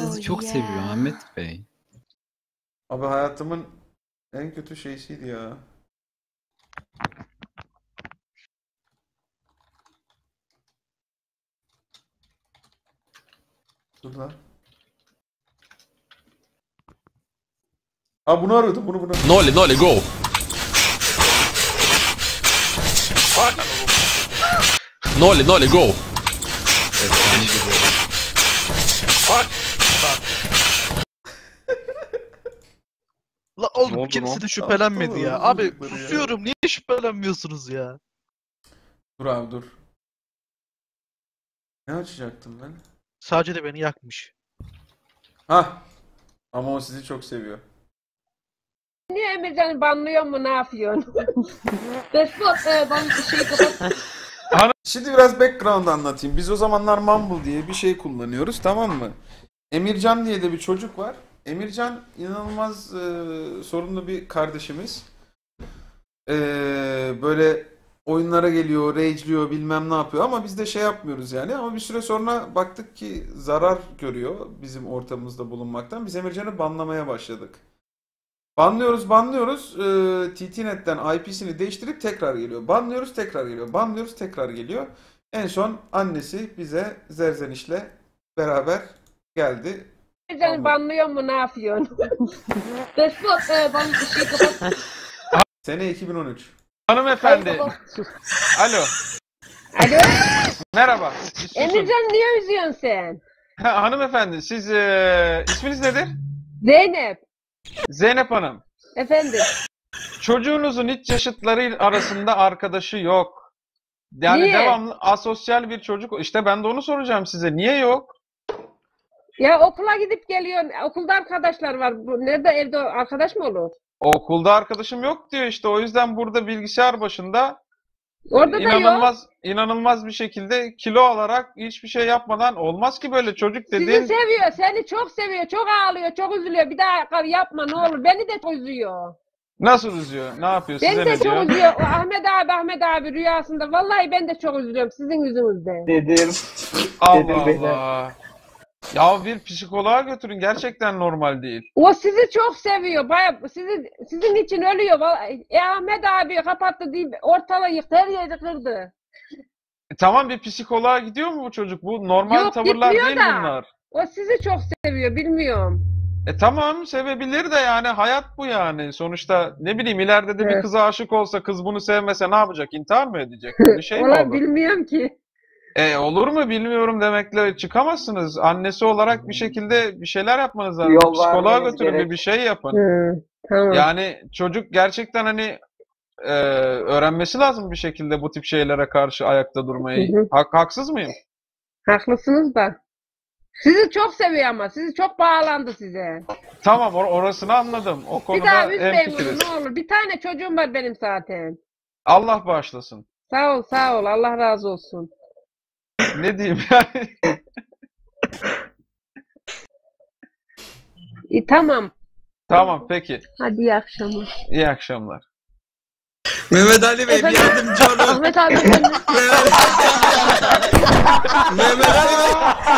sizi çok seviyor Ahmet Bey. Abi hayatımın en kötü şeysiydi ya. Dur lan. Aa bunu arıyordum bunu. Noli go. Noli go. La oğlum kimse de şüphelenmedi ya. Aptal Abi çocukları ya. susuyorum, niye şüphelenmiyorsunuz ya? Dur abi dur. Ne açacaktım ben? Sadece de beni yakmış. Hah. Ama o sizi çok seviyor. Niye Emircan'ı banlıyor mu, ne yapıyorsun? Despot, ben şeyi kapat. Şimdi biraz background anlatayım. Biz o zamanlar Mumble diye bir şey kullanıyoruz, tamam mı? Emircan diye de bir çocuk var. Emircan inanılmaz sorunlu bir kardeşimiz. Böyle oyunlara geliyor, rage'liyor, bilmem ne yapıyor ama biz de şey yapmıyoruz yani. Ama bir süre sonra baktık ki zarar görüyor bizim ortamımızda bulunmaktan. Biz Emircan'ı banlamaya başladık. Banlıyoruz. TTNet'ten IP'sini değiştirip tekrar geliyor. Banlıyoruz, tekrar geliyor. Banlıyoruz, tekrar geliyor. En son annesi bize Zerzeniş'le beraber geldi. Emircan'ı banlıyor mu, ne yapıyorsun? Despot, ben şeyi kapat. Sene 2013. Hanımefendi. Alo. Alo. Merhaba. Emircan niye üzüyorsun sen? Hanımefendi siz isminiz nedir? Zeynep. Zeynep Hanım. Efendim. Çocuğunuzun hiç yaşıtları arasında arkadaşı yok. Yani Niye? devamlı asosyal bir çocuk. İşte ben de onu soracağım size. Niye yok? Ya okula gidip geliyorsun. Okulda arkadaşlar var. Nerede, evde arkadaş mı olur? Okulda arkadaşım yok diyor işte. O yüzden burada bilgisayar başında Orada da yok. inanılmaz bir şekilde kilo alarak hiçbir şey yapmadan olmaz ki böyle çocuk dediğin. Sizi seviyor. Seni çok seviyor. Çok ağlıyor. Çok üzülüyor. Bir daha yapma ne olur. Beni de çok üzüyor. Nasıl üzüyor? Ne yapıyor? Beni Size de ne diyor? çok üzüyor. O Ahmet abi rüyasında. Vallahi ben de çok üzülüyorum sizin yüzünüzden. Dedim. Allah beyler. Allah. Ya bir psikoloğa götürün. Gerçekten normal değil. O sizi çok seviyor. Bayağı sizin için ölüyor. Ahmet abi kapattı deyip ortalığı yıktı. Her yeri kırdı. Tamam bir psikoloğa gidiyor mu bu çocuk? Bu normal Yok, tavırlar gitmiyor değil da. bunlar. O sizi çok seviyor. Bilmiyorum. Tamam sevebilir de yani hayat bu yani. Sonuçta ne bileyim ileride de bir Evet. kıza aşık olsa kız bunu sevmese ne yapacak? İntihar mı edecek? Bir şey mi Ulan olur? bilmiyorum ki. Olur mu bilmiyorum demekle çıkamazsınız. Annesi olarak bir şekilde bir şeyler yapmanız lazım. Yol Psikoloğa vermeniz götürün gerek. bir şey yapın. Tamam. Yani çocuk gerçekten hani öğrenmesi lazım bir şekilde bu tip şeylere karşı ayakta durmayı. Hı hı. Haksız mıyım? Haklısınız da. Sizi çok seviyor ama. Sizi çok bağlandı size. Tamam orasını anladım. O Bir konuda daha üzmeyin onu hemfikiriz. ne olur. Bir tane çocuğum var benim zaten. Allah bağışlasın. Sağ ol. Allah razı olsun. Ne diyeyim yani? Tamam. Tamam peki. Hadi iyi akşamlar. İyi akşamlar. Mehmet Ali Bey bir Efendim? yardımcı olun. Ahmet abi efendim. Mehmet Ali Bey.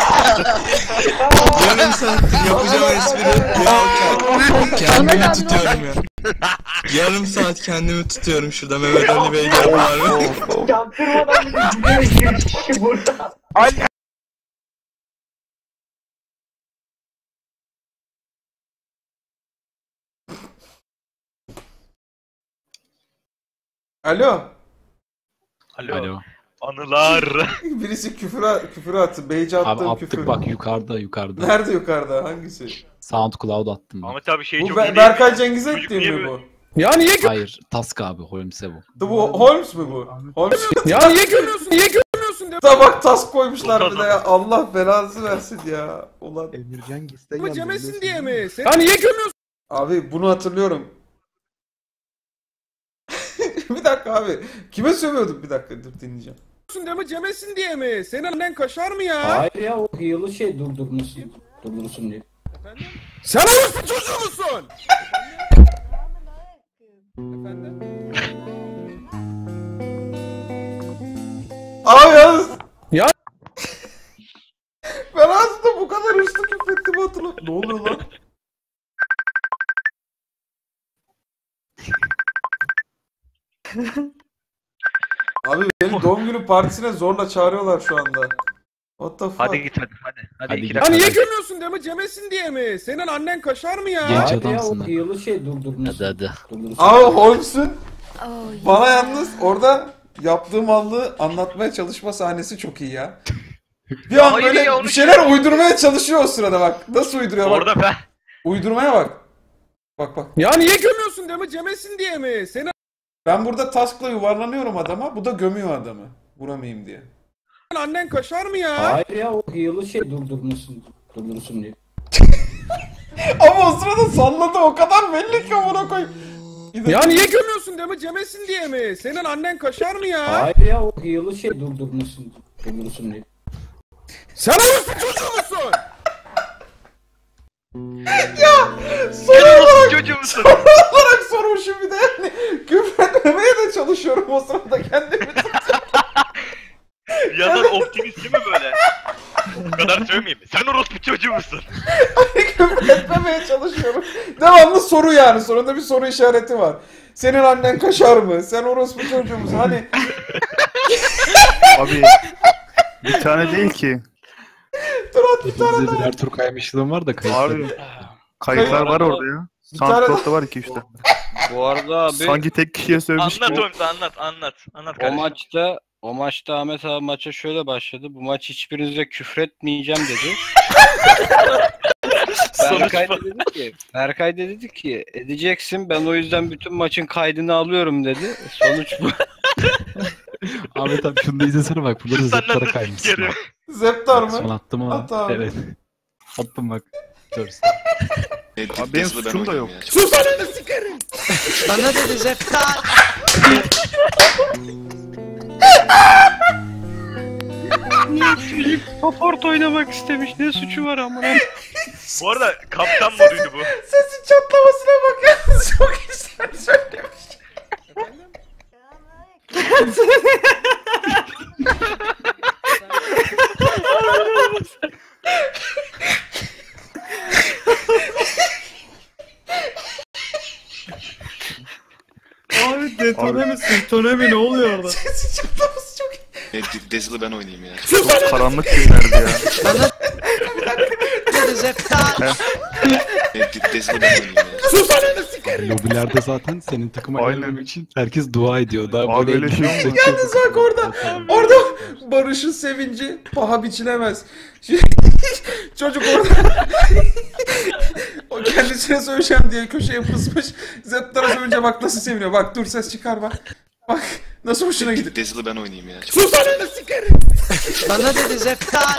Yarım saattir yapacağım espri. Kendimi tutuyorum ya. Yarım saat kendimi tutuyorum şurada. Mehmet Ali Bey geldiler mi? Çaktırmadan bir de gidiyor kişi burada. Alo. Alo. Anılar. Birisi küfür attı. Beyce Abi attığım attık küfür. bak yukarıda. Nerede yukarıda? Hangisi? SoundCloud attım ben. Ahmet abi şey Bu çok iyi değil Berkay mi? Cengiz'e Çocuk ettiğim niye mi böyle- bu? Ya niye Hayır Task abi Holmes'e bu. Bu Holmes mi bu? Holmes. Ya niye gömüyorsun? Niye gömüyorsun? Da bak task koymuşlar bir de ya. Allah belanızı versin ya. Ulan. Emircan Giste Bu geldi. cemesin diye mi? Ya niye gömüyorsun? Abi bunu hatırlıyorum. Bir dakika abi. Kime sövüyorduk? Bir dakika dur dinleyeceğim. Deme cemesin diye mi? Senin annen kaşar mı ya? Hayır ya o hıyılı şey durdurmuşsun. Durdursun diye. Sen orospu çocuğu musun? Efendim? Abi yalnız. Ya. Ben aslında bu kadar hırslı küfrettim hatırlamıyorum. Ne oluyor lan? Abi beni doğum günü partisine zorla çağırıyorlar şu anda. What the fuck? Hadi git hadi. Hadi iki git. Ya dakika. niye gömüyorsun değil mi? Cemesin diye mi? Senin annen kaşar mı ya? Genç Hadi ya adamsın o lan. hıyılı şey durdurmuş. Hadi hadi. Abi Holmes'un bana yalnız orada yaptığı mallığı anlatmaya çalışma sahnesi çok iyi ya. Bir an Hayır böyle ya, bir onu şeyler uydurmaya çalışıyor o sırada bak. Nasıl uyduruyor bak. Orada ben. Uydurmaya bak. Bak bak. Ya niye gömüyorsun değil mi? Cemesin diye mi? Senin Ben burada taskla yuvarlanıyorum adama. Bu da gömüyor adamı. Vuramayayım diye. annen kaşar mı ya? Hayır ya o hıyılı şey durdursun diye. Ama o sırada salladı o kadar belli ki amına koyayım. Ya niye gömüyorsun değil mi? Cemesin diye mi? Senin annen kaşar mı ya? Hayır ya o hıyılı şey durdursun diye. Sen orası çocuğu musun? Soru Çocuğu musun? olarak sormuşum bir de yani. Küfretmemeye de çalışıyorum o sırada kendimi. Yazar optimist değil mi böyle? O kadar sövmeyeyim. Sen orospu çocuğu musun? Küfretmemeye çalışıyorum. Devamlı soru yani. Sonunda bir soru işareti var. Senin annen kaşar mı? Sen orospu çocuğu musun? Hani Abi bir tane değil ki. Turat bir tane Bizde daha. birer tur kaymışlığım var da kayıtlı. Abi kayıtlar var orada ya. Bir tane Soundcloud'da var 2-3 tane. Bu arada abi Sanki tek kişiye sövmüş Anlat gibi. oğlum anlat. Anlat o kardeşim. maçta Ahmet abi maça şöyle başladı. Bu maç hiçbirinize küfretmeyeceğim dedi. Berkay da dedi ki edeceksin, ben o yüzden bütün maçın kaydını alıyorum dedi. Sonuç bu. Ahmet abi şunu da izlesene bak. Bunları Sen zıplara nasıl kaymışsın. sikerim? Zeptar Son mı? attım ama. At abi. Evet. Attım bak. Görürsün. Abi benim suçum da yok. Sus ananı sikerim. Bana dedi Zeptar. Çocuk paport oynamak istemiş. Ne suçu var ama? Bu arada kaptan moduydu bu. Sesin çatlamasına bak ya. Çok güzel söylemiş. Abi detone misin? Tone mi? Ne oluyor orada? Sesin çatlaması çok iyi. Dazzle'ı ben oynayayım ya. Çok karanlık günlerdi ya. Dazzle'ı ben oynayayım ya. Sus ananı sikerim. Lobilerde zaten senin takıma Aynen. gelmemek için herkes dua ediyor. Daha Abi böyle öyle şey olmaz. Yalnız bak orada Barış'ın sevinci paha biçilemez. Çocuk orada o kendisine söyleyeceğim diye köşeye fısmış. Zeptar'a söyleyince bak nasıl seviniyor. Bak dur ses çıkar bak. Bak nasıl hoşuna gidiyor. Dazzle'ı ben oynayayım ya. Sus ananı sikerim. Bana dedi Zeptar.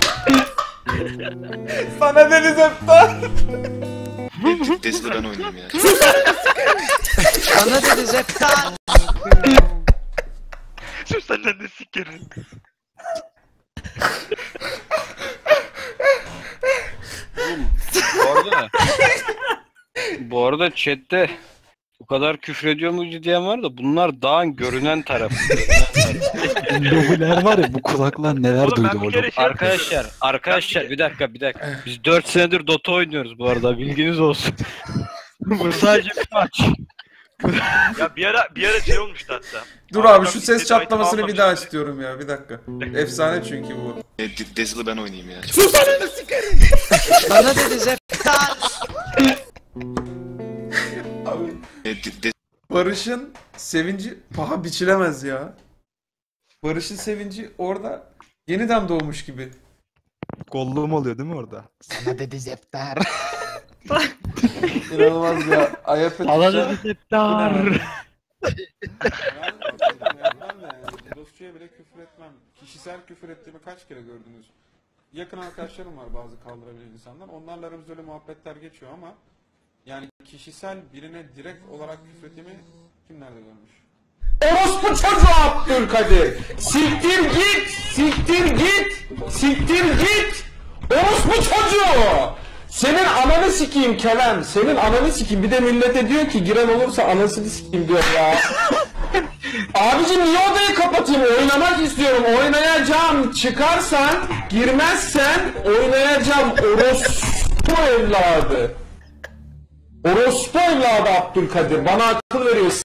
Sana dedi Zeptar. Dazzle'ı ben oynayayım ya. Bana dedi Zeptar. Sus ananı sikerim. Bu arada chatte bu kadar küfrediyor mu diyen var da bunlar dağın görünen tarafı. Lobiler var ya bu kulaklar neler Oğlum duydu ben bir orada. kere şey Arkadaşlar bir dakika. Biz 4 senedir Dota oynuyoruz bu arada, bilginiz olsun. Bu sadece bir maç. Ya bir ara şey olmuştu hatta. Dur abi şu ses çatlamasını bir daha istiyorum ya bir dakika. Efsane çünkü bu. Dazzle'ı ben oynayayım ya. Sus ananı sikerim. Bana dedi Zeptar. Abi Barış'ın sevinci paha biçilemez ya. Barış'ın sevinci orada yeniden doğmuş gibi. Golluğum oluyor değil mi orada? Sana dedi Zeptar. İnanılmaz ya. Ayıp etmiş. Sana dedi Zeptar. Dostçuya bile küfür etmem. Kişisel küfür ettiğimi kaç kere gördünüz? Yakın arkadaşlarım var bazı kaldırabilen insanlar. Onlarla aramızda öyle muhabbetler geçiyor ama yani kişisel birine direkt olarak küfür ettiğimi kim nerede görmüş? Orospu çocuğu Abdülkadir! Siktir git! Siktir git! Siktir git! Orospu çocuğu! Senin ananı sikeyim Kerem. Senin ananı sikeyim. Bir de millete diyor ki giren olursa anasını sikeyim diyor ya. Abicim niye odayı kapatayım? Oynamak istiyorum. Oynayacağım. Çıkarsan, girmezsen oynayacağım. orospu evladı. Orospu evladı Abdülkadir. Bana akıl veriyor.